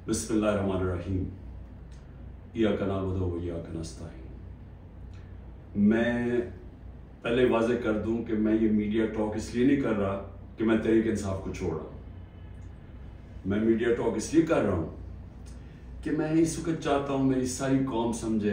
बिस्मिल्लाहिर्रहमानिर्रहीम। इय्याका नअबुदु व इय्याका नस्तईन। मैं पहले वाज़ेह कर दूं कि मैं ये मीडिया टॉक इसलिए नहीं कर रहा कि मैं तहरीक इंसाफ को छोड़ रहा हूं। मैं मीडिया टॉक इसलिए कर रहा हूं कि मैं इस वक्त चाहता हूं मेरी सारी कौम समझे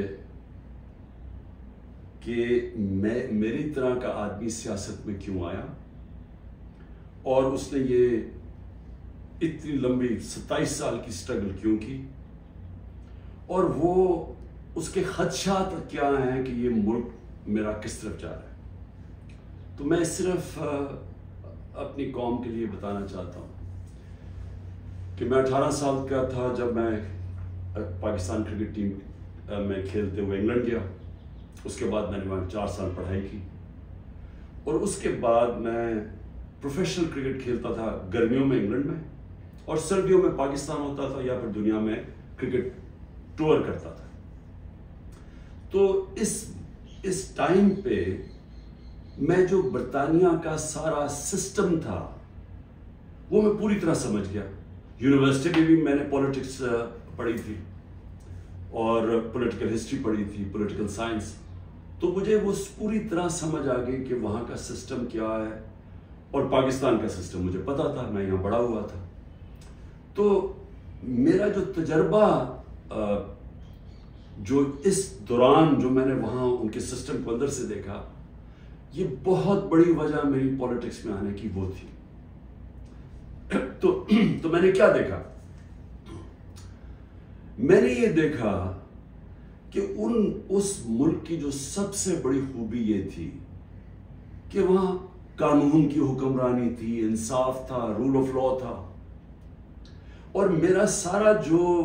कि मेरी तरह का आदमी सियासत में क्यों आया और उसने ये इतनी लंबी 27 साल की स्ट्रगल क्यों की और वो उसके खदशात क्या हैं कि ये मुल्क मेरा किस तरफ जा रहा है। तो मैं सिर्फ अपनी कौम के लिए बताना चाहता हूँ कि मैं 18 साल का था जब मैं पाकिस्तान क्रिकेट टीम में खेलते हुए इंग्लैंड गया। उसके बाद मैंने वहाँ 4 साल पढ़ाई की और उसके बाद मैं प्रोफेशनल क्रिकेट खेलता था गर्मियों में इंग्लैंड में और सर्दियों में पाकिस्तान होता था या फिर दुनिया में क्रिकेट टूर करता था। तो इस टाइम पे मैं जो बरतानिया का सारा सिस्टम था वो मैं पूरी तरह समझ गया। यूनिवर्सिटी में भी मैंने पॉलिटिक्स पढ़ी थी और पॉलिटिकल हिस्ट्री पढ़ी थी, पॉलिटिकल साइंस। तो मुझे वो पूरी तरह समझ आ गई कि वहाँ का सिस्टम क्या है और पाकिस्तान का सिस्टम मुझे पता था, मैं यहाँ बड़ा हुआ था। तो मेरा जो तजर्बा जो इस दौरान जो मैंने वहाँ उनके सिस्टम को अंदर से देखा, ये बहुत बड़ी वजह मेरी पॉलिटिक्स में आने की वो थी। तो मैंने क्या देखा? मैंने ये देखा कि उस मुल्क की जो सबसे बड़ी खूबी ये थी कि वहाँ कानून की हुक्मरानी थी, इंसाफ था, रूल ऑफ लॉ था। और मेरा सारा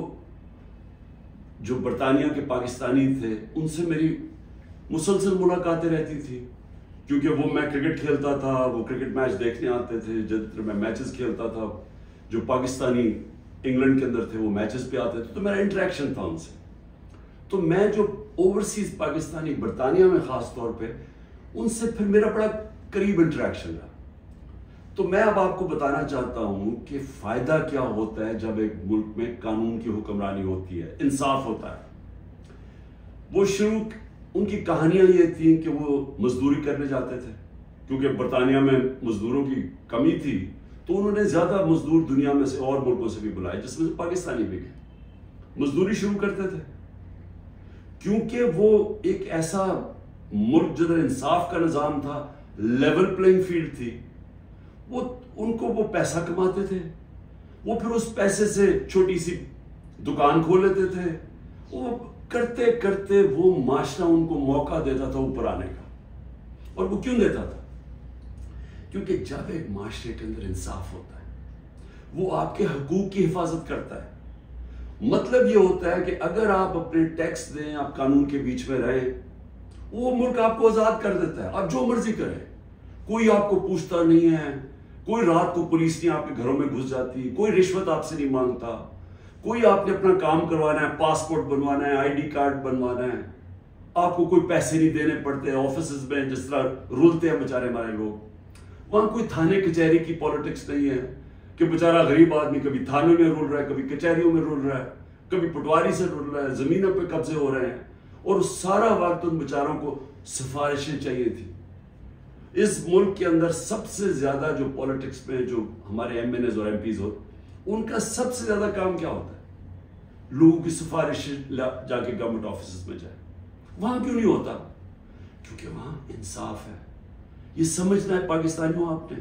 जो बरतानिया के पाकिस्तानी थे उनसे मेरी मुसलसल मुलाकातें रहती थी, क्योंकि वो मैं क्रिकेट खेलता था, वो क्रिकेट मैच देखने आते थे। जब मैं मैचेस खेलता था, जो पाकिस्तानी इंग्लैंड के अंदर थे वो मैचेस पे आते थे, तो मेरा इंटरेक्शन था उनसे। तो मैं जो ओवरसीज पाकिस्तानी बरतानिया में ख़ास तौर पे उनसे फिर मेरा बड़ा करीब इंटरेक्शन रहा। तो मैं अब आपको बताना चाहता हूं कि फ़ायदा क्या होता है जब एक मुल्क में कानून की हुक्मरानी होती है, इंसाफ होता है। वो शुरू उनकी कहानियां ये थी कि वो मजदूरी करने जाते थे, क्योंकि बरतानिया में मजदूरों की कमी थी। तो उन्होंने ज़्यादा मजदूर दुनिया में से और मुल्कों से भी बुलाए, जिसमें से पाकिस्तानी भी गए। मजदूरी शुरू करते थे क्योंकि वो एक ऐसा मुल्क जिधर इंसाफ का निज़ाम था, लेवल प्लेइंग फील्ड थी। वो पैसा कमाते थे, वो फिर उस पैसे से छोटी सी दुकान खोल लेते थे। वो करते करते वो माशरा उनको मौका देता था ऊपर आने का। और वो क्यों देता था? क्योंकि जब एक माशरे के अंदर इंसाफ होता है, वो आपके हकूक की हिफाजत करता है। मतलब ये होता है कि अगर आप अपने टैक्स दें, आप कानून के बीच में रहें, वो मुल्क आपको आजाद कर देता है। आप जो मर्जी करें, कोई आपको पूछता नहीं है, कोई रात को पुलिस नहीं आपके घरों में घुस जाती, कोई रिश्वत आपसे नहीं मांगता, कोई आपने अपना काम करवाना है, पासपोर्ट बनवाना है, आईडी कार्ड बनवाना है, आपको कोई पैसे नहीं देने पड़ते। ऑफिस में जिस तरह रुलते हैं बेचारे हमारे लोग, वहां कोई थाने कचहरी की पॉलिटिक्स नहीं है कि बेचारा गरीब आदमी कभी थाने में रुल रहा है, कभी कचहरियों में रुल रहा है, कभी पटवारी से रुल रहा है, जमीनों पे कब्जे हो रहे हैं। और सारा वक्त उन बेचारों को सिफारिशें चाहिए थी। इस मुल्क के अंदर सबसे ज्यादा जो पॉलिटिक्स में जो हमारे एमएनएस और एमपीज हो, उनका सबसे ज्यादा काम क्या होता है? लोगों की सिफारिश जाके गवर्नमेंट ऑफिस में जाए। वहां क्यों नहीं होता? क्योंकि वहां इंसाफ है। ये समझना है पाकिस्तानियों आपने,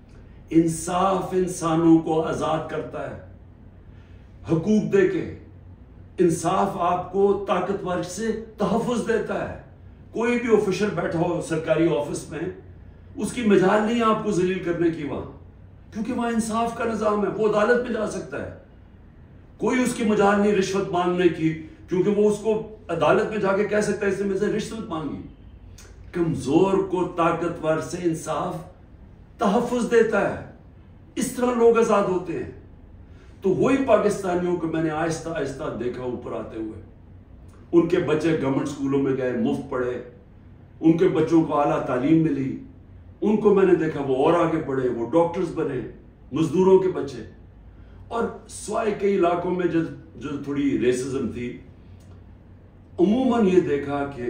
इंसाफ इंसानों को आजाद करता है हकूक देके। इंसाफ आपको ताकतवर से तहफ़्फ़ुज़ देता है। कोई भी ऑफिशियल बैठा हो सरकारी ऑफिस में, उसकी मजाल नहीं है आपको जलील करने की वहां, क्योंकि वहां इंसाफ का निजाम है। वो अदालत में जा सकता है, कोई उसकी मजाल नहीं रिश्वत मांगने की, क्योंकि वो उसको अदालत में जाके कह सकता है इसने मुझसे रिश्वत मांगी। कमजोर को ताकतवर से इंसाफ तहफ़्फ़ुज़ देता है। इस तरह लोग आजाद होते हैं। तो वही पाकिस्तानियों को मैंने आहिस्ता आहिस्ता देखा ऊपर आते हुए। उनके बच्चे गवर्नमेंट स्कूलों में गए, मुफ्त पढ़े, उनके बच्चों को आला तालीम मिली, उनको मैंने देखा वो और आगे बढ़े, वो डॉक्टर्स बने, मजदूरों के बच्चे। और स्वाय कई इलाकों में जो थोड़ी रेसिज्म थी, उमूमन ये देखा कि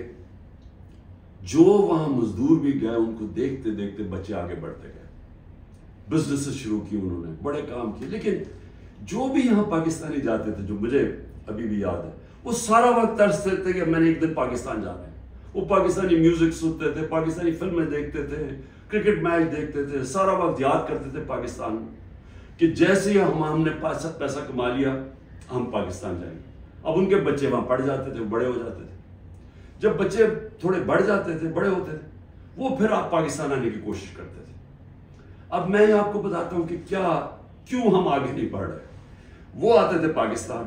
जो वहां मजदूर भी गए उनको देखते देखते बच्चे आगे बढ़ते गए, बिजनेस शुरू की उन्होंने, बड़े काम किए। लेकिन जो भी यहाँ पाकिस्तानी जाते थे, जो मुझे अभी भी याद है, वो सारा वक्त तरसते थे कि मैंने एक दिन पाकिस्तान जाना है। वो पाकिस्तानी म्यूजिक सुनते थे, पाकिस्तानी फिल्में देखते थे, क्रिकेट मैच देखते थे, सारा वक्त याद करते थे पाकिस्तान कि जैसे ही हमने पैसा कमा लिया हम पाकिस्तान जाएंगे। अब उनके बच्चे वहां पढ़ जाते थे, बड़े हो जाते थे। जब बच्चे थोड़े बढ़ जाते थे, बड़े होते थे, वो फिर आप पाकिस्तान आने की कोशिश करते थे। अब मैं आपको बताता हूं कि क्यों हम आगे नहीं बढ़ रहे। वो आते थे पाकिस्तान,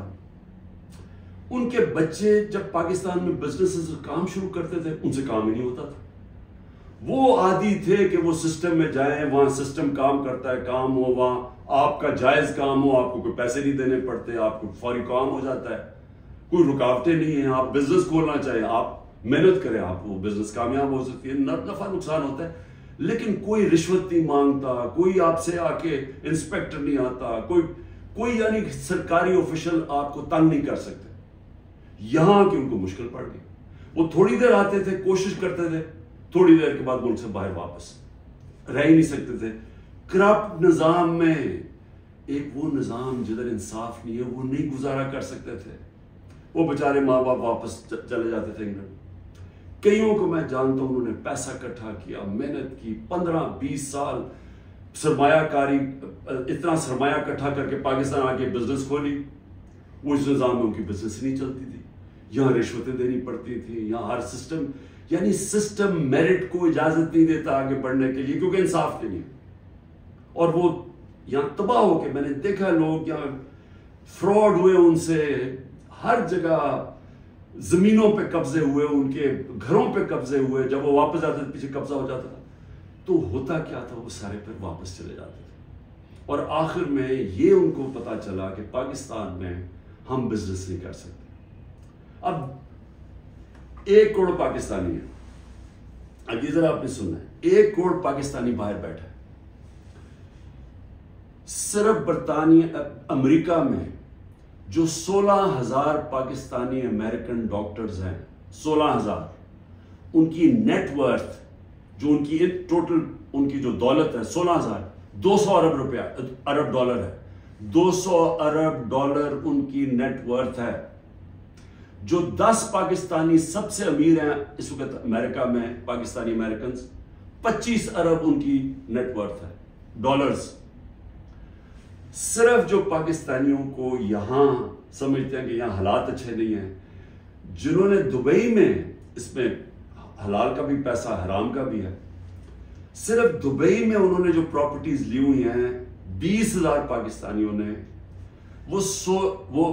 उनके बच्चे जब पाकिस्तान में बिजनेस काम शुरू करते थे, उनसे काम ही नहीं होता था। वो आदी थे कि वो सिस्टम में जाएं, वहां सिस्टम काम करता है, काम हो, वहां आपका जायज काम हो, आपको कोई पैसे नहीं देने पड़ते, आपको फौरी काम हो जाता है, कोई रुकावटें नहीं है। आप बिजनेस खोलना चाहें, आप मेहनत करें, आप वो बिजनेस कामयाब हो सकती है, नफा नुकसान होता है, लेकिन कोई रिश्वत नहीं मांगता, कोई आपसे आके इंस्पेक्टर नहीं आता, कोई यानी सरकारी ऑफिशियल आपको तंग नहीं कर सकते। यहां की उनको मुश्किल पड़ गई। वो थोड़ी देर आते थे, कोशिश करते थे, थोड़ी देर के बाद मुल्क से बाहर वापस रह ही नहीं सकते थे। करप्ट निजाम में एक वो निजाम जिधर इंसाफ नहीं है, वो नहीं गुजारा कर सकते थे। वो बेचारे माँ बाप वापस चले जाते थे इंग्लैंड। कईयों को मैं जानता हूं, उन्होंने पैसा इकट्ठा किया, मेहनत की, 15-20 साल सरमायाकारी, इतना सरमाया इकट्ठा करके पाकिस्तान आके बिजनेस खोली। वो इस निजाम में उनकी बिजनेस नहीं चलती थी, यहाँ रिश्वतें देनी पड़ती थी, यहाँ हर सिस्टम मेरिट को इजाजत नहीं देता आगे बढ़ने के लिए, क्योंकि इंसाफ नहीं है। और वो यहाँ तबाह हो के, मैंने देखा लोग यहाँ फ्रॉड हुए उनसे, हर जगह जमीनों पे कब्जे हुए, उनके घरों पे कब्जे हुए। जब वो वापस आते थे पीछे कब्जा हो जाता था। तो होता क्या था, वो सारे फिर वापस चले जाते थे। और आखिर में ये उनको पता चला कि पाकिस्तान में हम बिजनेस नहीं कर सकते। अब 1 करोड़ पाकिस्तानी है, अब ये जरा आपने सुनना है, 1 करोड़ पाकिस्तानी बाहर बैठा है। सिर्फ बरतानिया अमेरिका में जो 16,000 पाकिस्तानी अमेरिकन डॉक्टर्स हैं, 16,000, उनकी नेटवर्थ, जो उनकी टोटल उनकी जो दौलत है 16,000, 200 अरब डॉलर है। 200 अरब डॉलर उनकी नेटवर्थ है। जो 10 पाकिस्तानी सबसे अमीर हैं इस वक्त अमेरिका में, पाकिस्तानी अमेरिकन, 25 अरब उनकी नेटवर्थ है डॉलर्स। सिर्फ जो पाकिस्तानियों को यहां समझते हैं कि यहां हालात अच्छे नहीं हैं, जिन्होंने दुबई में, इसमें हलाल का भी पैसा हराम का भी है, सिर्फ दुबई में उन्होंने जो प्रॉपर्टीज ली हुई हैं 20,000 पाकिस्तानियों ने, वो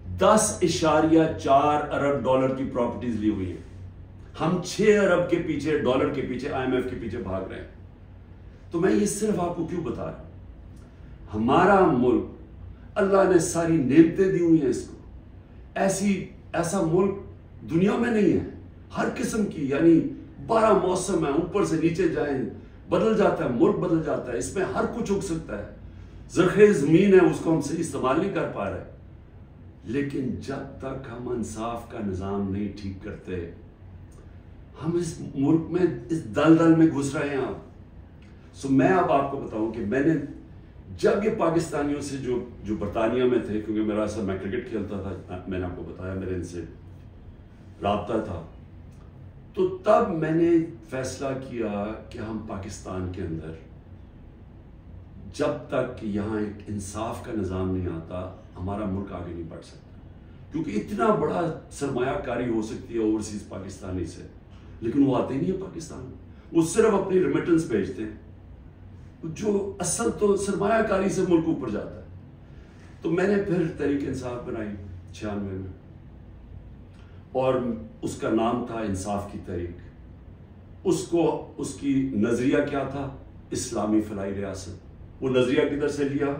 10.4 अरब डॉलर की प्रॉपर्टीज ली हुई है। हम 6 अरब के पीछे, डॉलर के पीछे, IMF के पीछे भाग रहे हैं। तो मैं ये सिर्फ आपको क्यों बता रहा हूं, हमारा मुल्क, अल्लाह ने सारी नेमतें दी हुई हैं इसको। ऐसा मुल्क दुनिया में नहीं है, हर किस्म की, यानी 12 मौसम है, ऊपर से नीचे जाएं बदल जाता है, मुल्क बदल जाता है, इसमें हर कुछ उग सकता है। ज़रख़े ज़मीन है, उसको हम सही इस्तेमाल नहीं कर पा रहे। लेकिन जब तक हम इंसाफ का निज़ाम नहीं ठीक करते, हम इस मुल्क में इस दलदल में घुस रहे हैं। सो मैं अब आपको बताऊं कि मैंने जब ये पाकिस्तानियों से जो बरतानिया में थे, क्योंकि मेरा ऐसा, मैं क्रिकेट खेलता था, मैंने आपको बताया, मेरे इनसे राब्ता था, तो तब मैंने फैसला किया कि हम पाकिस्तान के अंदर जब तक यहाँ एक इंसाफ का निज़ाम नहीं आता, हमारा मुल्क आगे नहीं बढ़ सकता। क्योंकि इतना बड़ा सरमायाकारी हो सकती है ओवरसीज पाकिस्तानी से, लेकिन वो आते नहीं है पाकिस्तान, वो सिर्फ अपनी रेमिटेंस भेजते हैं, जो असल तो सरमायाकारी से मुल्क ऊपर जाता है। तो मैंने फिर तहरीक इंसाफ बनाई 96 में, और उसका नाम था इंसाफ की तहरीक। उसकी नजरिया क्या था, इस्लामी फलाई रियासत। वो नजरिया किधर से लिया,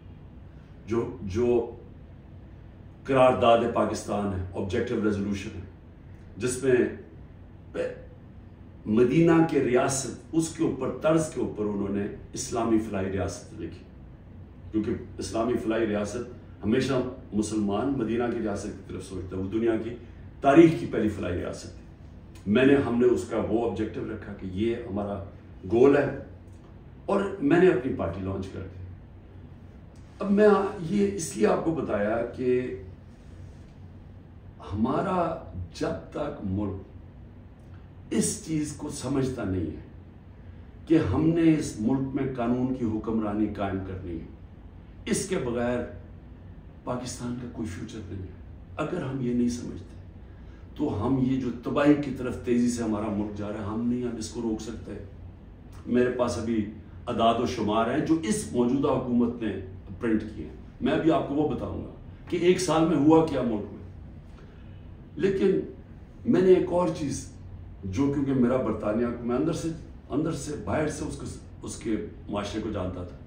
जो करारदाद पाकिस्तान है, ऑब्जेक्टिव रेजोल्यूशन है, जिसमें मदीना के रियासत, उसके ऊपर, तर्ज के ऊपर उन्होंने इस्लामी फलाई रियासत लिखी। क्योंकि इस्लामी फलाई रियासत हमेशा मुसलमान मदीना की रियासत की तरफ सोचता है। वो दुनिया की तारीख की पहली फलाई रियासत थी। हमने उसका वो ऑब्जेक्टिव रखा कि ये हमारा गोल है और मैंने अपनी पार्टी लॉन्च कर दी। अब मैं ये इसलिए आपको बताया कि हमारा जब तक मुल्क इस चीज को समझता नहीं है कि हमने इस मुल्क में कानून की हुक्मरानी कायम करनी है, इसके बगैर पाकिस्तान का कोई फ्यूचर नहीं है। अगर हम ये नहीं समझते तो हम ये जो तबाही की तरफ तेजी से हमारा मुल्क जा रहा है, हम नहीं हम इसको रोक सकते। मेरे पास अभी अदाद व शुमार हैं जो इस मौजूदा हुकूमत ने प्रिंट किए, मैं अभी आपको वो बताऊंगा कि एक साल में हुआ क्या मुल्क में। लेकिन मैंने एक और चीज जो, क्योंकि मेरा बरतानिया को मैं अंदर से बाहर से उसके माशरे को जानता था,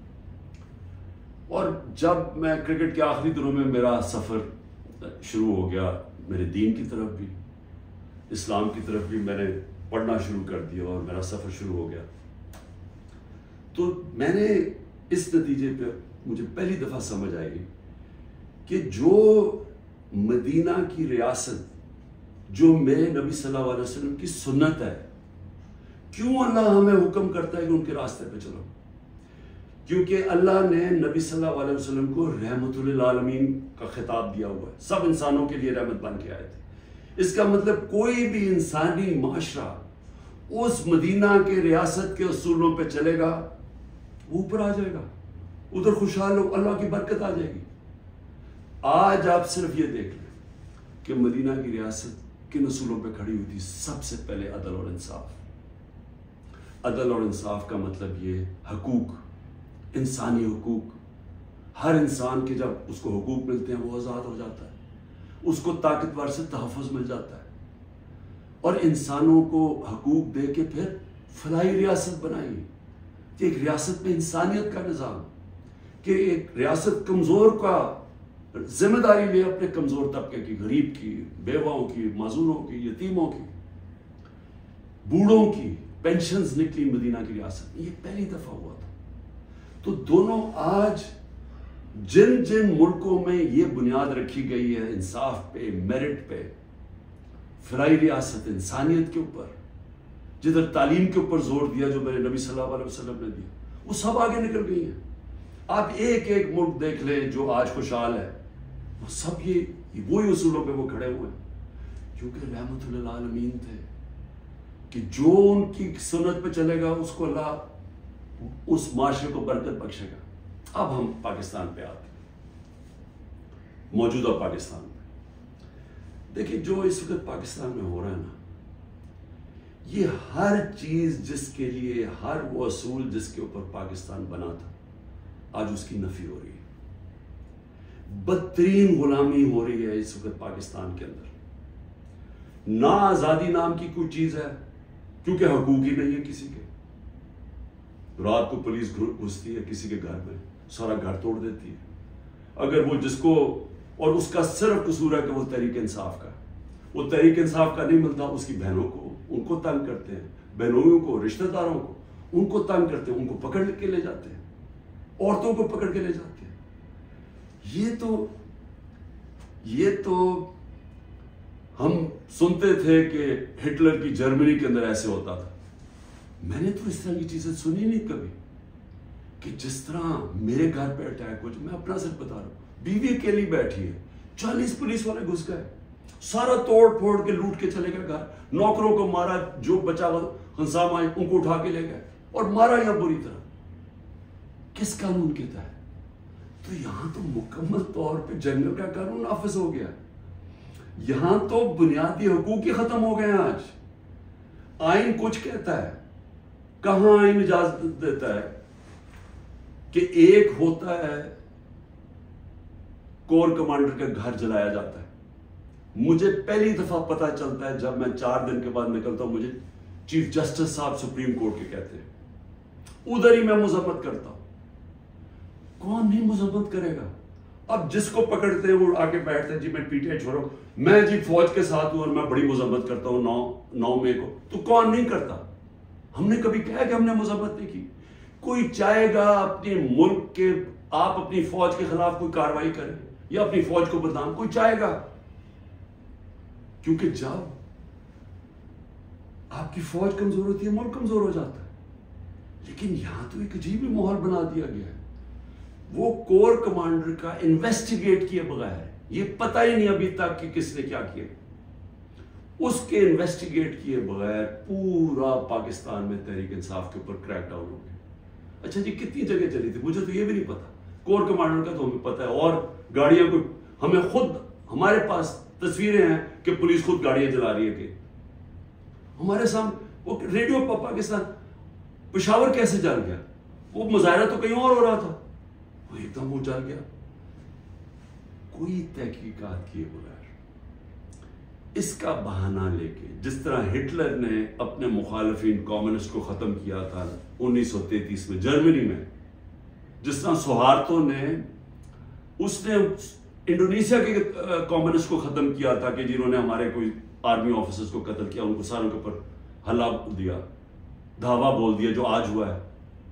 और जब मैं क्रिकेट के आखिरी दिनों में मेरा सफर शुरू हो गया, मेरे दीन की तरफ भी इस्लाम की तरफ भी मैंने पढ़ना शुरू कर दिया और मेरा सफर शुरू हो गया, तो मैंने इस नतीजे पे मुझे पहली दफा समझ आई कि जो मदीना की रियासत जो मेरे नबी सल्लल्लाहु अलैहि वसल्लम की सुन्नत है, क्यों अल्लाह हमें हुक्म करता है कि उनके रास्ते पे चलो? क्योंकि अल्लाह ने नबी सल्लल्लाहु अलैहि वसल्लम को रहमतुल आलमीन का खिताब दिया हुआ है, सब इंसानों के लिए रहमत बन के आए थे। इसका मतलब कोई भी इंसानी माशरा उस मदीना के रियासत के उसूलों पे चलेगा, वो ऊपर आ जाएगा, उधर खुशहाल हो, अल्लाह की बरकत आ जाएगी। आज आप सिर्फ ये देख लें कि मदीना की रियासत किन उसूलों पे खड़ी हुई थी। सबसे पहले अदल और इंसाफ। अदल और इंसाफ का मतलब ये हकूक, इंसानी हकूक। हर इंसान के जब उसको हकूक मिलते हैं वो आज़ाद हो जाता है, उसको ताकतवर से तहफ़्फ़ुज़ मिल जाता है। और इंसानों को हकूक दे के फिर फलाई रियासत बनाई कि एक रियासत में इंसानियत का निज़ाम, कि एक रियासत कमज़ोर का जिम्मेदारी ले अपने कमज़ोर तबके की, गरीब की, बेवाओं की, माजूरों की, यतीमों की, बूढ़ों की पेंशन्स निकली मदीना की रियासत में। ये पहली दफ़ा हुआ था। तो दोनों आज जिन जिन मुल्कों में ये बुनियाद रखी गई है इंसाफ पे, मेरिट पे, फलाई रियासत, इंसानियत के ऊपर, जिधर तालीम के ऊपर जोर दिया जो मेरे नबी सल्लल्लाहु अलैहि वसल्लम ने दिया, वो सब आगे निकल गई हैं। आप एक एक मुल्क देख ले जो आज खुशहाल है, वो सब ये वही उसूलों पे वो खड़े हुए हैं, क्योंकि रहमतुल आलमीन थे कि जो उनकी सुन्नत पे चलेगा उसको अल्लाह उस माशरे को बरकत बख्शेगा। अब हम पाकिस्तान पे आते हैं, मौजूदा पाकिस्तान में देखिए जो इस वक्त पाकिस्तान में हो रहा है ना, ये हर चीज जिसके लिए, हर वो असूल जिसके ऊपर पाकिस्तान बना था, आज उसकी नफी हो रही है। बदतरीन गुलामी हो रही है इस वक्त पाकिस्तान के अंदर। ना आजादी नाम की कोई चीज है, क्योंकि हकूक ही नहीं है किसी के। रात को पुलिस घुसती है किसी के घर में, सारा घर तोड़ देती है। अगर वो जिसको, और उसका सिर्फ कसूर है कि वो तहरीक इंसाफ का, वो तहरीक इंसाफ का नहीं मिलता, उसकी बहनों को, उनको तंग करते हैं, बहनों को, रिश्तेदारों को, उनको तंग करते हैं, उनको पकड़ के ले जाते हैं, औरतों को पकड़ के ले जाते हैं। ये तो हम सुनते थे कि हिटलर की जर्मनी के अंदर ऐसे होता था। मैंने तो इस तरह की चीजें सुनी नहीं कभी कि जिस तरह मेरे घर पे अटैक हो। मैं अपना सिर्फ बता रहा हूं, बीवी अकेली बैठी है, 40 पुलिस वाले घुस गए, सारा तोड़ फोड़ के लूट के चले गए घर, नौकरों को मारा, जो बचा हंसामा उनको उठा के ले गए और मारा यहां बुरी तरह। किस कानून के तहत? तो यहां तो मुकम्मल तौर पे जंगल का कानून नाफिज हो गया। यहां तो बुनियादी हकूक ही खत्म हो गए हैं। आज आइन कुछ कहता है, कहां आइन इजाजत देता है कि एक होता है कोर कमांडर का घर जलाया जाता है। मुझे पहली दफा पता चलता है जब मैं 4 दिन के बाद निकलता हूं, मुझे चीफ जस्टिस साहब सुप्रीम कोर्ट के कहते हैं, उधर ही मैं मुजम्मत करता हूं। कौन नहीं मुजम्मत करेगा? अब जिसको पकड़ते हैं वो आके बैठते हैं, जी मैं पीटीआई छोड़ो, मैं जी फौज के साथ हूं और मैं बड़ी मुजम्मत करता हूं 9 मई को। तो कौन नहीं करता? हमने कभी कहा कि हमने मुजम्मत नहीं की? कोई चाहेगा अपने मुल्क के आप अपनी फौज के खिलाफ कोई कार्रवाई करें या अपनी फौज को बदनाम, कोई चाहेगा? क्योंकि जब आपकी फौज कमजोर होती है, मुल्क कमजोर हो जाता है। लेकिन यहां तो एक अजीब ही माहौल बना दिया गया है। वो कोर कमांडर का इन्वेस्टिगेट किए बगैर, ये पता ही नहीं अभी तक कि किसने क्या किया, उसके इन्वेस्टिगेट किए बगैर पूरा पाकिस्तान में तहरीक इंसाफ के ऊपर क्रैकडाउन हो गया। अच्छा जी, कितनी जगह चली थी मुझे तो ये भी नहीं पता। कोर कमांडर का तो हमें पता है, और गाड़ियां को हमें खुद, हमारे पास तस्वीरें हैं कि पुलिस खुद गाड़ियां जला रही है कि हमारे सामने। वो रेडियो पाकिस्तान पेशावर कैसे जल गया? वो मुजाहरा तो कहीं और हो रहा था, वो एकदम वो जल गया। कोई तहकीकात किए बगैर, इसका बहाना लेके, जिस तरह हिटलर ने अपने मुखालिफिन कम्युनिस्ट को खत्म किया था 1933 में जर्मनी में, जिस तरह सुहार्तो ने उसने इंडोनेशिया के कम्युनिस्ट को खत्म किया था कि जिन्होंने हमारे कोई आर्मी ऑफिसर्स को कत्ल किया, उनको सारों के ऊपर हल्ला दिया, धावा बोल दिया, जो आज हुआ है।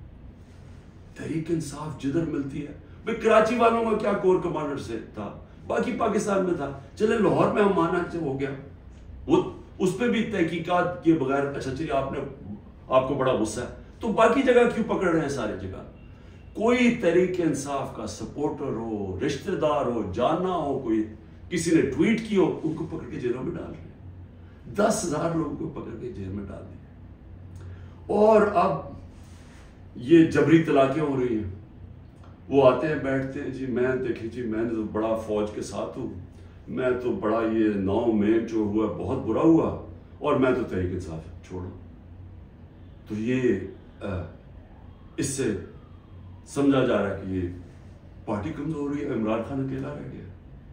तहरीक इंसाफ जिधर मिलती है, भाई कराची वालों का क्या कोर कमांडर से था, बाकी पाकिस्तान में था, चले लाहौर में हम माना से हो गया, वो उस पर भी तहकीकात किए बगैर, अच्छा चलिए आपको बड़ा गुस्सा है तो बाकी जगह क्यों पकड़ रहे हैं? सारी जगह कोई तहरीक इंसाफ का सपोर्टर हो, रिश्तेदार हो, जाना हो, कोई किसी ने ट्वीट की हो, उनको पकड़ के जेलों में डाल रहे हैं। 10,000 लोगों को पकड़ के जेल में डाल दिया। और अब ये जबरी तलाकें हो रही हैं, वो आते हैं बैठते हैं, जी मैं देखिए जी मैं तो बड़ा फौज के साथ हूँ, मैं तो बड़ा ये 9 मई जो हुआ बहुत बुरा हुआ और मैं तो तहरीक इंसाफ छोड़ो। तो ये इससे समझा जा रहा है कि ये पार्टी कमजोर हो रही है, इमरान खान अकेला रह गया।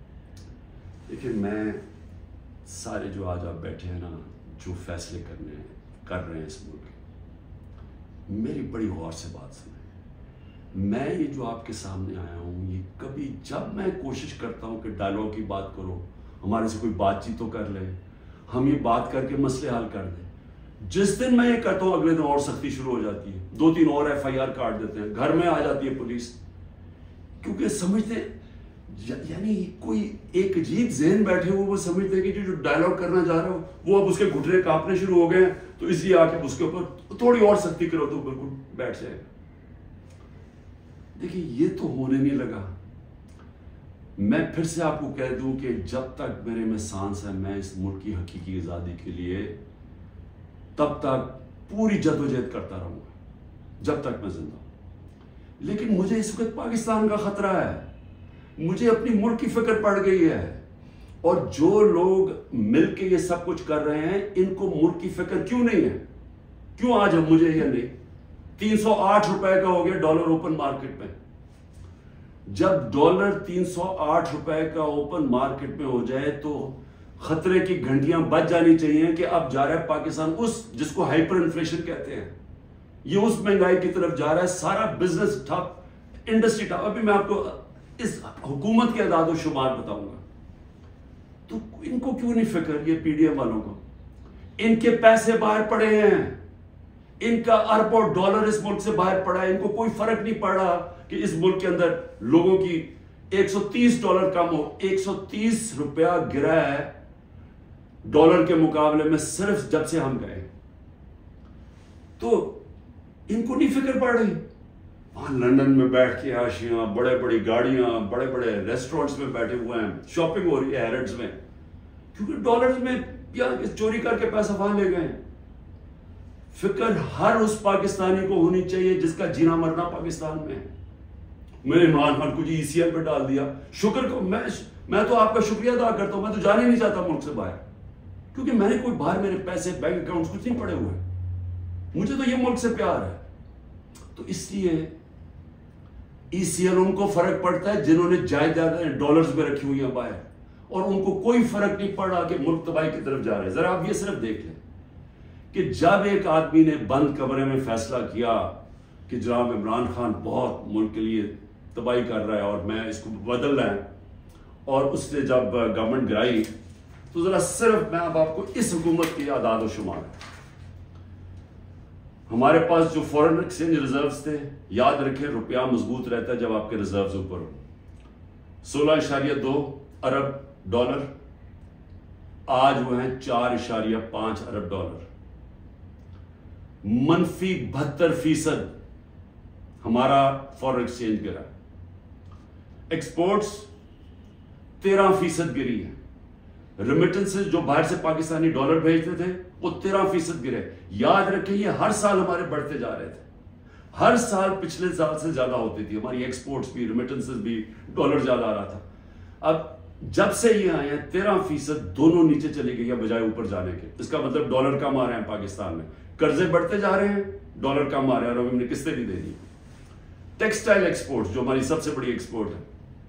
देखिए मैं सारे जो आज आप बैठे हैं ना, जो फैसले कर रहे हैं इस मुल्क, मेरी बड़ी गौर से बात सुने। मैं ये जो आपके सामने आया हूँ, ये कभी जब मैं कोशिश करता हूँ कि डायलॉग की बात करो, हमारे से कोई बातचीत तो कर ले, हम ये बात करके मसले हल कर दें, जिस दिन मैं ये करता हूँ अगले दिन और सख्ती शुरू हो जाती है, 2-3 और FIR काट देते हैं, घर में आ जाती है पुलिस, क्योंकि समझते यानी कोई एक अजीब जहन बैठे हुए, वो समझते हैं कि जो डायलॉग करना जा रहे हो वो अब उसके घुटने कांपने शुरू हो गए, तो इसलिए आके उसके ऊपर थोड़ी और सख्ती करो तो बिल्कुल बैठ जाएगा। देखिए ये तो होने नहीं लगा। मैं फिर से आपको कह दूं कि जब तक मेरे में सांस है, मैं इस मुल्क की हकीकी आज़ादी के लिए तब तक पूरी जद्दोजहद करता रहूंगा जब तक मैं जिंदा हूं। लेकिन मुझे इस वक्त पाकिस्तान का खतरा है, मुझे अपनी मुल्क की फिक्र पड़ गई है, और जो लोग मिलके ये सब कुछ कर रहे हैं, इनको मुल्क की फिक्र क्यों नहीं है? क्यों आज हम मुझे या नहीं? 308 रुपए का हो गया डॉलर ओपन मार्केट में। जब डॉलर 308 रुपए का ओपन मार्केट में हो जाए तो खतरे की घंटियां बज जानी चाहिए कि अब जा रहा है पाकिस्तान उस जिसको हाइपर इन्फ्लेशन कहते हैं, ये उस महंगाई की तरफ जा रहा है, सारा बिजनेस ठप, इंडस्ट्री ठप। अभी मैं आपको इस हुकूमत के अदाद शुमार बताऊंगा। तो इनको क्यों नहीं फिक्र, ये PDM वालों को? इनके पैसे बाहर पड़े हैं, इनका अरबों डॉलर इस मुल्क से बाहर पड़ा है, इनको कोई फर्क नहीं पड़ा कि इस मुल्क के अंदर लोगों की $130 कम हो। 130 रुपया गिरा है डॉलर के मुकाबले में सिर्फ जब से हम गए, तो इनको नहीं फिक्र पड़ रही। वहां लंदन में बैठ के आशियां, बड़े बड़ी गाड़ियां, बड़े बड़े रेस्टोरेंट्स में बैठे हुए हैं, शॉपिंग हो रही है हैरड्स में, क्योंकि डॉलर्स में या चोरी करके पैसा वहां ले गए। फिक्र हर उस पाकिस्तानी को होनी चाहिए जिसका जीना मरना पाकिस्तान में है। मैंने इमरान खान को जी ECL पे डाल दिया, शुक्र को मैं तो आपका शुक्रिया अदा करता हूं। मैं तो जाना ही नहीं चाहता मुल्क से बाहर, क्योंकि मैंने कोई बाहर मेरे पैसे बैंक अकाउंट्स कुछ नहीं पड़े हुए, मुझे तो ये मुल्क से प्यार है। तो इसलिए ECL उनको फर्क पड़ता है जिन्होंने जायदादें डॉलर्स में रखी हुई है बाहर, और उनको कोई फर्क नहीं पड़ा कि मुल्क तबाही की तरफ जा रहे हैं। जरा आप ये सिर्फ देख लें कि जब एक आदमी ने बंद कमरे में फैसला किया कि जनाब इमरान खान बहुत मुल्क के लिए तबाही कर रहा है और मैं इसको बदल रहा है, और उसने जब गवर्नमेंट गिराई, तो जरा सिर्फ मैं अब आपको इस हुकूमत की आदाद शुमार, हमारे पास जो फॉरेन एक्सचेंज रिजर्व्स थे, याद रखें रुपया मजबूत रहता है जब आपके रिजर्व्स ऊपर हो। 16.2 अरब डॉलर, आज वो हैं 4.5 अरब डॉलर। मनफी 72% हमारा फॉरेन एक्सचेंज गिरा। एक्सपोर्ट्स 13% गिरी है। रेमिटेंसेस जो बाहर से पाकिस्तानी डॉलर भेजते थे वो 13% गिरे। याद रखें ये हर साल हमारे बढ़ते जा रहे थे, हर साल पिछले साल से ज्यादा होती थी हमारी एक्सपोर्ट्स भी, रेमिटेंसेस भी, डॉलर ज्यादा आ रहा था। अब जब से ये आए हैं 13% दोनों नीचे चली गई है बजाय ऊपर जाने के। इसका मतलब डॉलर कम आ रहे हैं पाकिस्तान में, कर्जे बढ़ते जा रहे हैं, डॉलर कम आ रहे हैं और हमने किस्तें भी दे दी। टेक्सटाइल एक्सपोर्ट जो हमारी सबसे बड़ी एक्सपोर्ट है,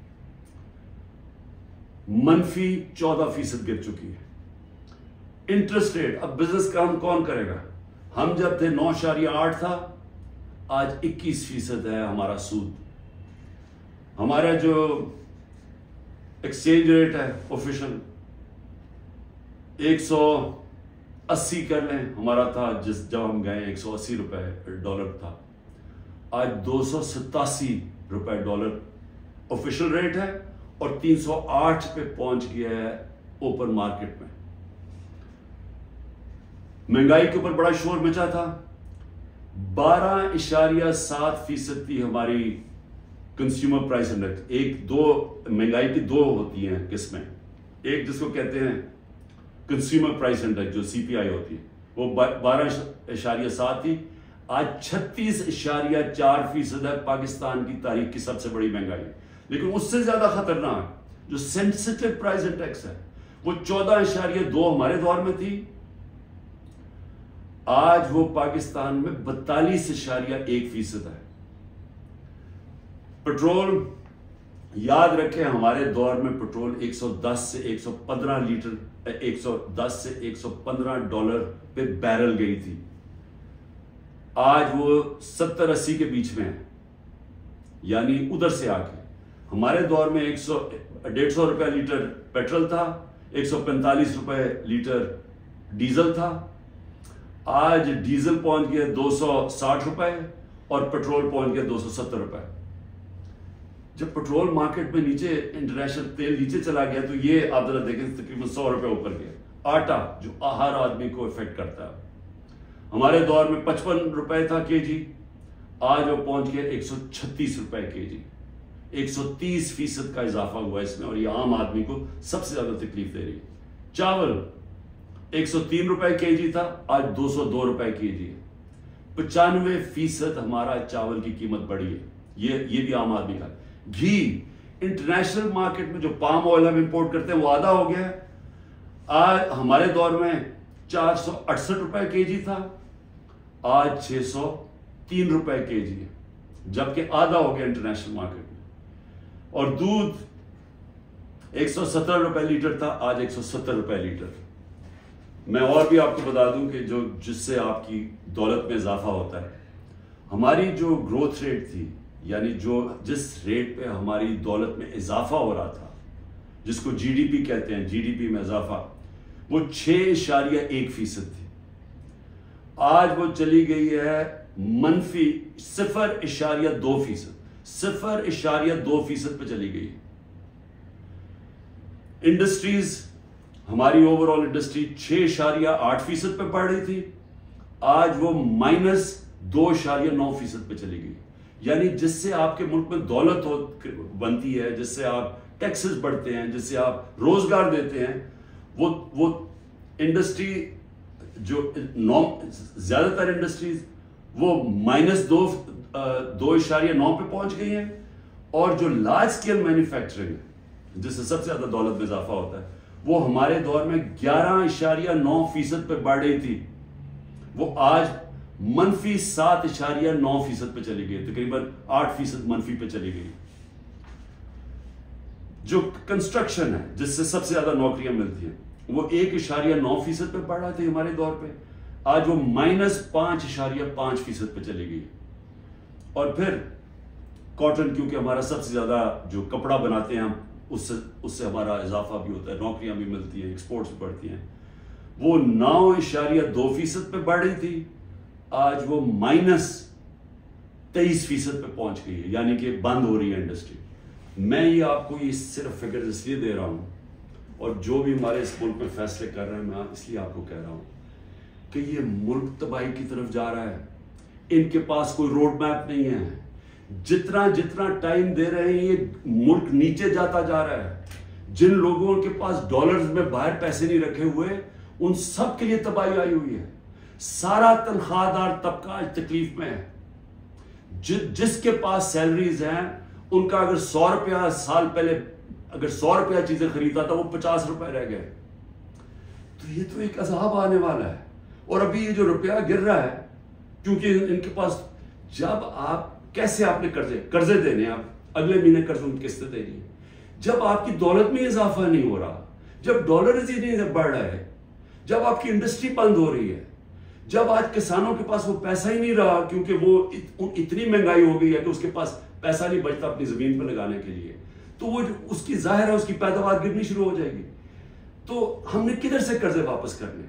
मनफी 14% गिर चुकी है। इंटरेस्ट रेट, अब बिजनेस काम कौन करेगा? हम जब थे 9.8 था, आज 21% है हमारा सूद। हमारा जो एक्सचेंज रेट है ऑफिशियल 180 कर लें, हमारा था जब हम गए 180 रुपए डॉलर था, आज 287 रुपए डॉलर ऑफिशियल रेट है और 308 पे पहुंच गया है ओपन मार्केट में। महंगाई के ऊपर बड़ा शोर मचा था। 12.7% थी हमारी कंज्यूमर प्राइस इंडेक्स। महंगाई की दो होती हैं किस्में, एक जिसको कहते हैं कंज्यूमर प्राइस इंडेक्स जो सीपीआई होती है, वो 12.7 थी, आज 36.4% है। पाकिस्तान की तारीख की सबसे बड़ी महंगाई। लेकिन उससे ज्यादा खतरनाक जो सेंसिटिव प्राइस इंडेक्स है वो 14.2 हमारे दौर में थी, आज वो पाकिस्तान में 42.1% है। पेट्रोल, याद रखें हमारे दौर में पेट्रोल 110 से 115 लीटर 110 से 115 डॉलर पे बैरल गई थी, आज वो 70-80 के बीच में है। यानी उधर से आके हमारे दौर में 150 रुपए लीटर पेट्रोल था, 145 रुपए लीटर डीजल था, आज डीजल पहुंच गया 260 रुपए और पेट्रोल पहुंच गया 270 रुपए। जब पेट्रोल मार्केट में नीचे, इंटरनेशनल तेल नीचे चला गया तो ये आप जरा देखें तकरीबन 100 रुपए ऊपर गया। आटा जो हर आदमी को इफेक्ट करता है, हमारे दौर में 55 रुपए था केजी, आज वो पहुंच गया 136 रुपए केजी। 130% का इजाफा हुआ इसमें और ये आम आदमी को सबसे ज्यादा तकलीफ दे रही है। चावल 103 रुपए केजी था, आज 202 रुपए केजी है। 95% हमारा चावल की कीमत बढ़ी है, ये भी आम आदमी का। घी, इंटरनेशनल मार्केट में जो पाम ऑयल हम इंपोर्ट करते हैं वो आधा हो गया है। आज हमारे दौर में 468 रुपए केजी था, आज 603 रुपए केजी है, जबकि आधा हो गया इंटरनेशनल मार्केट में। और दूध 117 रुपए लीटर था, आज 170 रुपए लीटर। मैं और भी आपको बता दूं कि जिससे आपकी दौलत में इजाफा होता है, हमारी जो ग्रोथ रेट थी, यानी जिस रेट पे हमारी दौलत में इजाफा हो रहा था, जिसको जीडीपी कहते हैं, जीडीपी में इजाफा, वो 6.1% थी, आज वो चली गई है मनफी 0.2%, 0.2% पे चली गई। इंडस्ट्रीज, हमारी ओवरऑल इंडस्ट्री 6.8% पे बढ़ रही थी, आज वो -2.9% पे चली गई। यानी जिससे आपके मुल्क में दौलत बनती है, जिससे आप टैक्सेस बढ़ते हैं, जिससे आप रोजगार देते हैं, वो इंडस्ट्री जो ज्यादातर इंडस्ट्रीज वो -2.9 पे पहुंच गई हैं। और जो लार्ज स्केल मैन्युफैक्चरिंग है, जिससे सबसे ज्यादा दौलत में इजाफा होता है, वो हमारे दौर में 11.9% पे बढ़ रही थी, वो आज -7.9% पे चली गई, तकरीबन 8% मनफी पे चली गई। जो कंस्ट्रक्शन है, जिससे सबसे ज्यादा नौकरियां मिलती हैं, वो 1.9% पे बढ़ रहा था हमारे दौर पे, आज वो -5.5% पे चली गई। और फिर कॉटन, क्योंकि हमारा सबसे ज्यादा जो कपड़ा बनाते हैं हम, उससे हमारा इजाफा भी होता है, नौकरियां भी मिलती हैं, एक्सपोर्ट्स भी बढ़ती हैं, वो 9.2% पे बढ़ रही थी, आज वो -23% पे पहुंच गई है, यानी कि बंद हो रही है इंडस्ट्री। मैं ये आपको ये सिर्फ फिगर इसलिए दे रहा हूँ, और जो भी हमारे इस मुल्क में फैसले कर रहे हैं, मैं इसलिए आपको कह रहा हूँ कि ये मुल्क तबाही की तरफ जा रहा है। इनके पास कोई रोड मैप नहीं है। जितना जितना टाइम दे रहे हैं, ये मुल्क नीचे जाता जा रहा है। जिन लोगों के पास डॉलर्स में बाहर पैसे नहीं रखे हुए, उन सब के लिए तबाही आई हुई है। सारा तनख्वाहदार तबका आज तकलीफ में है। जिसके पास सैलरीज हैं, उनका अगर 100 रुपया साल पहले अगर 100 रुपया चीजें खरीदा था, वो 50 रुपए रह गए। तो ये तो एक अज़ाब आने वाला है। और अभी ये जो रुपया गिर रहा है, क्योंकि इनके पास, जब आप कैसे आपने कर्जे देने, आप अगले महीने कर्जों की किस्तें देनी, जब आपकी दौलत में इजाफा नहीं हो रहा, जब डॉलर ही नहीं बढ़ रहा है, जब आपकी इंडस्ट्री बंद हो रही है, जब आज किसानों के पास वो पैसा ही नहीं रहा, क्योंकि वो इतनी महंगाई हो गई है कि उसके पास पैसा नहीं बचता अपनी जमीन पर लगाने के लिए, तो वो उसकी जाहिर है उसकी पैदावार गिरनी शुरू हो जाएगी। तो हमने किधर से कर्जे वापस करने?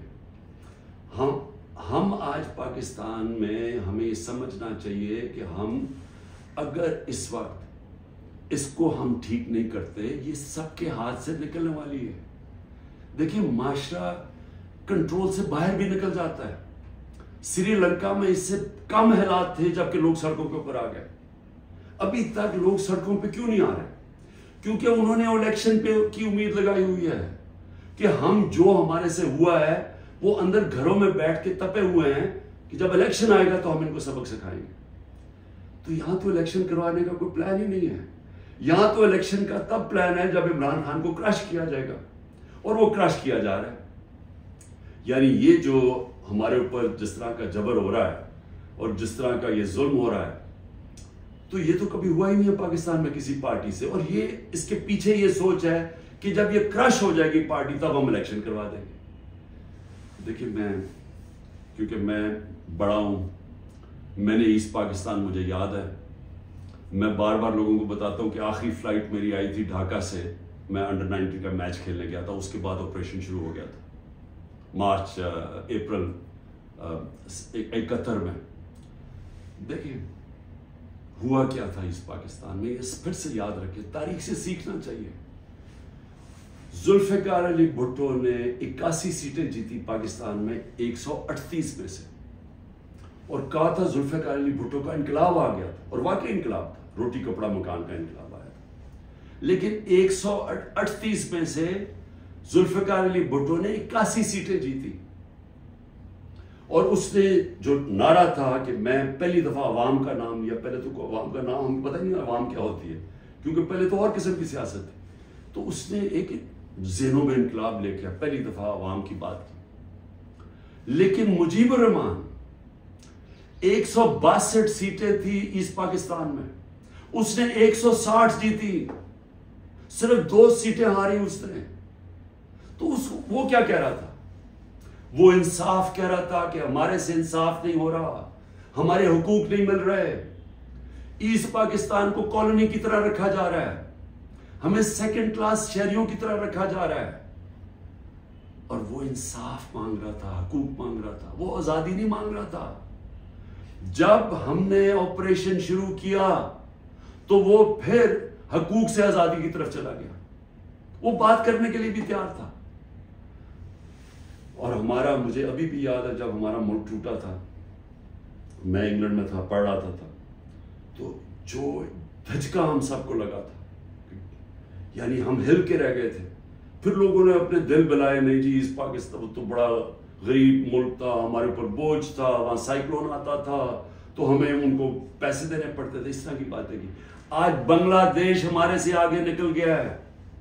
हम आज पाकिस्तान में हमें समझना चाहिए कि हम अगर इस वक्त इसको हम ठीक नहीं करते, ये सबके हाथ से निकलने वाली है। देखिए, माशरा कंट्रोल से बाहर भी निकल जाता है। श्रीलंका में इससे कम हालात थे जबकि लोग सड़कों के ऊपर आ गए। अभी तक लोग सड़कों पे क्यों नहीं आ रहे? क्योंकि उन्होंने इलेक्शन पे की उम्मीद लगाई हुई है कि हम जो हमारे से हुआ है वो अंदर घरों में बैठ के तपे हुए हैं कि जब इलेक्शन आएगा तो हम इनको सबक सिखाएंगे। तो यहां तो इलेक्शन करवाने का कोई प्लान ही नहीं है। यहां तो इलेक्शन का तब प्लान है जब इमरान खान को क्रश किया जाएगा, और वो क्रश किया जा रहा है। यानी ये जो हमारे ऊपर जिस तरह का जबर हो रहा है और जिस तरह का ये जुल्म हो रहा है, तो ये तो कभी हुआ ही नहीं है पाकिस्तान में किसी पार्टी से। और ये इसके पीछे ये सोच है कि जब ये क्रश हो जाएगी पार्टी तब हम इलेक्शन करवा देंगे। देखिए, क्योंकि मैं बड़ा हूं, मैंने ईस्ट पाकिस्तान मुझे याद है। मैं बार बार लोगों को बताता हूं कि आखिरी फ्लाइट मेरी आई थी ढाका से, मैं अंडर 19 का मैच खेलने गया था। उसके बाद ऑपरेशन शुरू हो गया था अप्रैल 71 में। देखिए हुआ क्या था इस पाकिस्तान में, इस फिर से याद रखें, तारीख से सीखना चाहिए। जुल्फिकार अली भुट्टो ने 81 सीटें जीती पाकिस्तान में 138 में से, और कहा था जुल्फिकार अली भुट्टो का इनकलाब आ गया था, और वाकई इनकलाब था, रोटी कपड़ा मकान का इनकलाब आया था। लेकिन 138 में से जुल्फिकार अली भुट्टो ने 81 सीटें जीती, और उसने जो नारा था कि मैं पहली दफा अवाम का नाम लिया। पहले तो अवाम का नाम हमें पता ही नहीं अवाम क्या होती है, क्योंकि पहले तो और किस्म की सियासत थी। तो उसने एक ज़हनों में इनकलाब लेके पहली दफा अवाम की बात की। लेकिन मुजीबुर रहमान 162 सीटें थी ईस्ट पाकिस्तान में, उसने 160 जीती, सिर्फ 2 सीटें हारी उसने। तो वो क्या कह रहा था? वो इंसाफ कह रहा था कि हमारे से इंसाफ नहीं हो रहा, हमारे हुकूक नहीं मिल रहे, ईस्ट पाकिस्तान को कॉलोनी की तरह रखा जा रहा है, हमें सेकंड क्लास शहरियों की तरह रखा जा रहा है। और वो इंसाफ मांग रहा था, हुकूक मांग रहा था, वो आजादी नहीं मांग रहा था। जब हमने ऑपरेशन शुरू किया तो वो फिर हुकूक से आजादी की तरफ चला गया, वो बात करने के लिए भी तैयार था। और हमारा, मुझे अभी भी याद है जब हमारा मुल्क टूटा था, मैं इंग्लैंड में था, पढ़ रहा था, तो जो धचका हम सबको लगा था, यानी हम हिल के रह गए थे। फिर लोगों ने अपने दिल बनाए, नहीं जी इस पाकिस्तान तो बड़ा गरीब मुल्क था, हमारे ऊपर बोझ था, वहां साइक्लोन आता था तो हमें उनको पैसे देने पड़ते थे, इस तरह की बातें की। आज बांग्लादेश हमारे से आगे निकल गया है।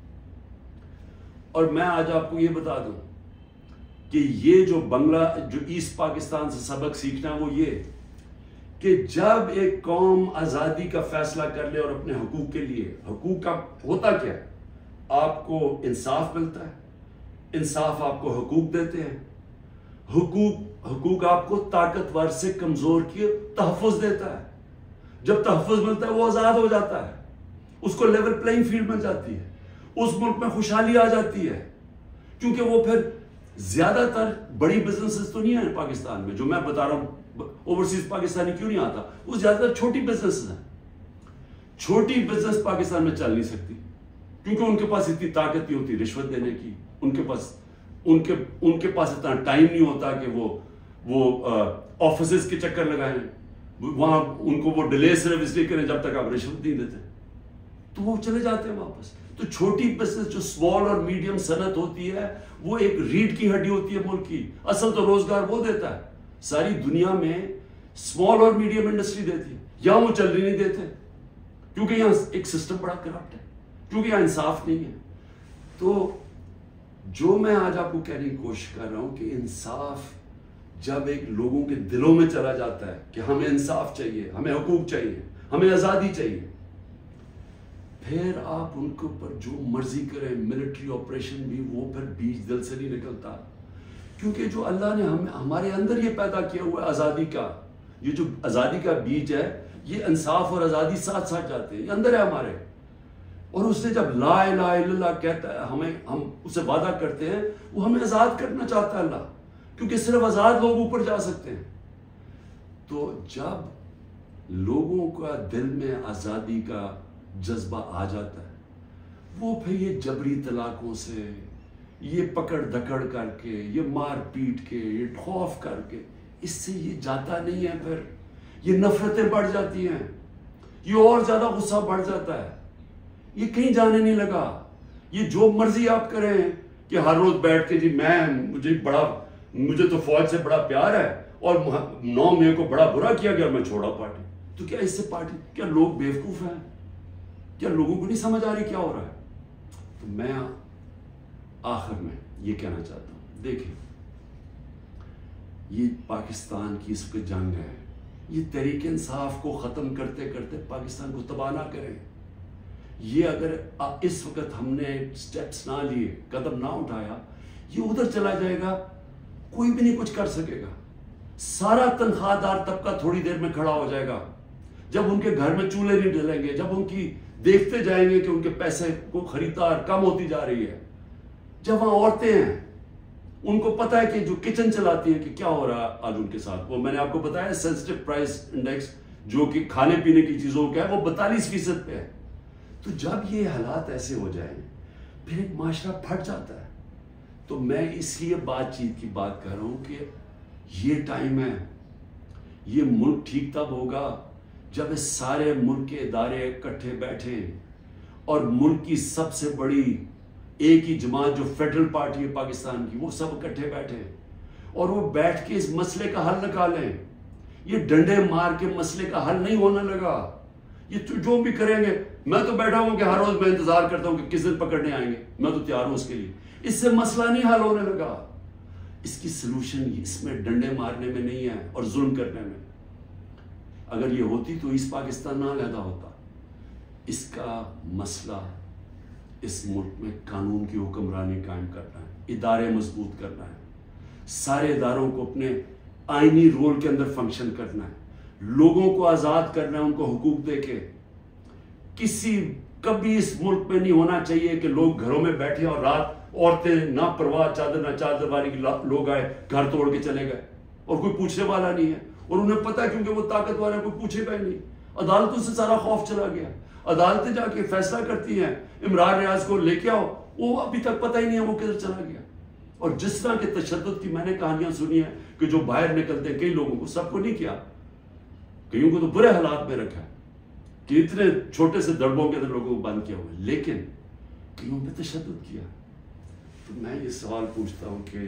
और मैं आज आपको ये बता दूं कि ये जो ईस्ट पाकिस्तान से सबक सीखना है वो ये कि जब एक कौम आजादी का फैसला कर ले और अपने हुकूक के लिए, हुकूक का होता क्या है? आपको इंसाफ मिलता है, इंसाफ आपको हुकूक देते हैं, हुकूक आपको ताकतवर से कमजोर के तहफ़्फ़ुज़ देता है। जब तहफ़्फ़ुज़ मिलता है वो आजाद हो जाता है, उसको लेवल प्लेइंग फील्ड मिल जाती है, उस मुल्क में खुशहाली आ जाती है, क्योंकि वो फिर ज्यादातर बड़ी बिजनेसेस तो नहीं है पाकिस्तान में, जो मैं बता रहा हूं ओवरसीज पाकिस्तानी क्यों नहीं आता, वो ज्यादातर छोटी बिजनेसेस हैं। छोटी बिजनेस पाकिस्तान में चल नहीं सकती क्योंकि उनके पास इतनी ताकत नहीं होती रिश्वत देने की, उनके पास इतना टाइम नहीं होता कि वो ऑफिसेज के चक्कर लगाएं, वहां उनको वो डिले सिर्फ इसलिए करें जब तक आप रिश्वत नहीं देते, तो वो चले जाते हैं वापस। तो छोटी बिजनेस जो स्मॉल और मीडियम सनत होती है वो एक रीढ़ की हड्डी होती है मुल्क की। असल तो रोजगार वो देता है, सारी दुनिया में स्मॉल और मीडियम इंडस्ट्री देती है, यहां वो चलने नहीं देते क्योंकि यहां एक सिस्टम बड़ा करप्ट है, क्योंकि यहां इंसाफ नहीं है। तो जो मैं आज आपको कहने की कोशिश कर रहा हूं कि इंसाफ जब एक लोगों के दिलों में चला जाता है कि हमें इंसाफ चाहिए, हमें हुकूक चाहिए, हमें आजादी चाहिए, फिर आप उनके ऊपर जो मर्जी करें, मिलिट्री ऑपरेशन भी, वो फिर बीज दिल से नहीं निकलता। क्योंकि जो अल्लाह ने हमारे अंदर ये पैदा किया हुआ है आजादी का, ये जो आजादी का बीज है, ये इंसाफ और आजादी साथ साथ जाते हैं, ये अंदर है हमारे। और उसने जब ला इलाहा इल्लल्लाह कहता है, हम उससे वादा करते हैं, वो हमें आजाद करना चाहता है अल्लाह, क्योंकि सिर्फ आजाद लोग ऊपर जा सकते हैं। तो जब लोगों का दिल में आजादी का जज्बा आ जाता है, वो फिर ये जबरी तलाकों से, ये पकड़ धकड़ करके, ये मार पीट के, ये खौफ करके, इससे ये जाता नहीं है। फिर ये नफरतें बढ़ जाती हैं, ये और ज्यादा गुस्सा बढ़ जाता है, ये कहीं जाने नहीं लगा। ये जो मर्जी आप करें कि हर रोज बैठ के जी मुझे तो फौज से बड़ा प्यार है और 9 मई को बड़ा बुरा किया गया, मैं छोड़ा पार्टी। तो क्या इससे पार्टी, क्या लोग बेवकूफ हैं? क्या लोगों को नहीं समझ आ रही क्या हो रहा है? तो मैं आखिर में ये कहना चाहता हूं, देखिए ये पाकिस्तान की इस वक्त जंग है, ये तहरीक इंसाफ को खत्म करते करते पाकिस्तान को तबाह ना करें। ये अगर इस वक्त हमने स्टेप्स ना लिए, कदम ना उठाया, ये उधर चला जाएगा, कोई भी नहीं कुछ कर सकेगा। सारा तनख्वाहदार तबका थोड़ी देर में खड़ा हो जाएगा, जब उनके घर में चूल्हे नहीं जलेंगे, जब उनकी देखते जाएंगे कि उनके पैसे को खरीदार कम होती जा रही है। जब वहां औरतें हैं, उनको पता है कि जो किचन चलाती है कि क्या हो रहा है आज उनके साथ, वो मैंने आपको बताया सेंसिटिव प्राइस इंडेक्स जो कि खाने पीने की चीजों का है, वो 42% पे है। तो जब ये हालात ऐसे हो जाए, फिर एक माशरा फट जाता है। तो मैं इसलिए बातचीत की बात कर रहा हूं कि ये टाइम है, ये मुल्क ठीक तब होगा जब इस सारे मुल्क के इदारे इकट्ठे बैठे और मुल्क की सबसे बड़ी एक ही जमात जो फेडरल पार्टी है पाकिस्तान की, वो सब इकट्ठे बैठे और वो बैठ के इस मसले का हल निकालें। ये डंडे मार के मसले का हल नहीं होने लगा। ये जो भी करेंगे, मैं तो बैठा हूं कि हर रोज मैं इंतजार करता हूं कि किस दिन पकड़ने आएंगे, मैं तो तैयार हूं उसके लिए। इससे मसला नहीं हल होने लगा। इसकी सलूशन इसमें डंडे मारने में नहीं है और जुल्म करने में। अगर ये होती तो इस पाकिस्तान ना पैदा होता। इसका मसला इस मुल्क में कानून की हुक्मरानी कायम करना है, इदारे मजबूत करना है, सारे इदारों को अपने आईनी रोल के अंदर फंक्शन करना है, लोगों को आजाद करना है, उनको हुकूक देके। कभी इस मुल्क में नहीं होना चाहिए कि लोग घरों में बैठे और रात औरतें ना परवाह चादर ना चादर वाली लोग आए, घर तोड़ के चले गए और कोई पूछने वाला नहीं है। और उन्हें पता है क्योंकि वो ताकतवर है, कोई पूछेगा ही नहीं। अदालतों से सारा खौफ चला गया, अदालतें जाके फैसला करती हैं, इमरान रियाज को लेके आओ, वो अभी तक पता ही नहीं है वो किधर चला गया। और जिस तरह के तशद्दुद की मैंने कहानियां सुनी है कि जो बाहर निकलते हैं, कई लोगों को, सबको नहीं किया, कईयों को तो बुरे हालात में रखा है कि इतने छोटे से दड़बों के अंदर लोगों को बंद किया हुआ है, लेकिन कईयों पे तशद्दुद किया। तो मैं ये सवाल पूछता हूं कि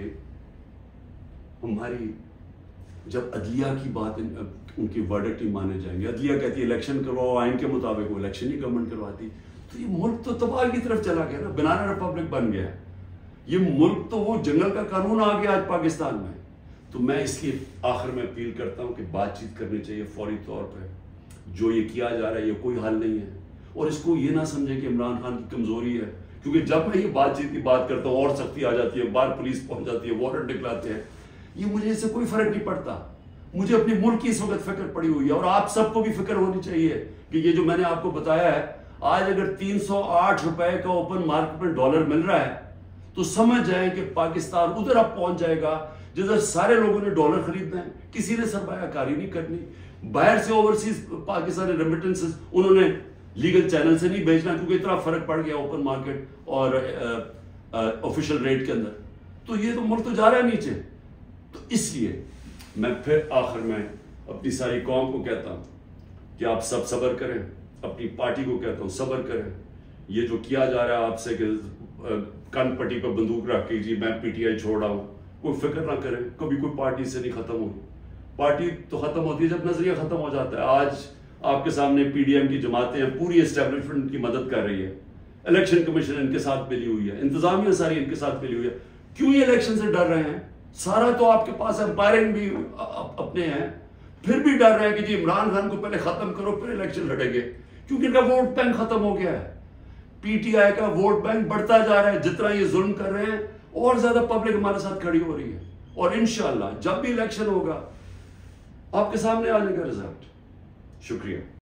हमारी जब अदलिया की बात, उनकी वर्डिक्ट ही माने जाएंगे, अदलिया कहती है इलेक्शन करवाओ, आइन के मुताबिक वो इलेक्शन ही गवर्नमेंट करवाती, तो ये मुल्क तो तबाह की तरफ चला गया ना, बनाना रिपब्लिक बन गया। ये मुल्क तो वो जंगल का कानून आ गया आज पाकिस्तान में। तो मैं इसलिए आखिर में अपील करता हूं कि बातचीत करनी चाहिए फौरी तौर पर। जो ये किया जा रहा है ये कोई हल नहीं है, और इसको ये ना समझे कि इमरान खान की कमजोरी है, क्योंकि जब मैं ये बातचीत की बात करता हूँ और सख्ती आ जाती है, बाहर पुलिस पहुंच जाती है, वारंट निकलाते हैं। ये मुझे इससे कोई फर्क नहीं पड़ता। मुझे अपने मुल्क की इस वक्त फिक्र पड़ी हुई है, और आप सबको भी फिक्र होनी चाहिए कि ये जो मैंने आपको बताया है, आज अगर 308 रुपए का ओपन मार्केट में डॉलर मिल रहा है, तो समझ जाए कि पाकिस्तान उधर अब पहुंच जाएगा जिधर सारे लोगों ने डॉलर खरीदना है, किसी ने सरमायाकारी नहीं करनी, बाहर से ओवरसीज पाकिस्तानी रेमिटेंसेस उन्होंने लीगल चैनल से नहीं भेजना, क्योंकि इतना फर्क पड़ गया ओपन मार्केट और ऑफिशियल रेट के अंदर। तो ये तो मुल्क तो जा रहा है नीचे। तो इसलिए मैं फिर आखिर में अपनी सारी कौम को कहता हूं कि आप सब सब्र करें, अपनी पार्टी को कहता हूं सब्र करें। ये जो किया जा रहा है आपसे कि कन पट्टी पर बंदूक रख के जी मैं पीटीआई छोड़ रहा हूं, कोई फिक्र ना करें, कभी कोई पार्टी से नहीं खत्म होगी। पार्टी तो खत्म होती है जब नजरिया खत्म हो जाता है। आज आपके सामने पीडीएम की जमातें हैं, पूरी एस्टेब्लिशमेंट की मदद कर रही है, इलेक्शन कमीशन इनके साथ मिली हुई है, इंतजामिया सारी इनके साथ मिली हुई है। क्यों ये इलेक्शन से डर रहे हैं? सारा तो आपके पास एम्पायरिंग भी अपने हैं, फिर भी डर रहे हैं कि जी इमरान खान को पहले खत्म करो फिर इलेक्शन लड़ेंगे, क्योंकि इनका वोट बैंक खत्म हो गया है। पीटीआई का वोट बैंक बढ़ता जा रहा है, जितना ये जुल्म कर रहे हैं और ज्यादा पब्लिक हमारे साथ खड़ी हो रही है। और इंशाल्लाह जब भी इलेक्शन होगा आपके सामने आ जाएगा रिजल्ट। शुक्रिया।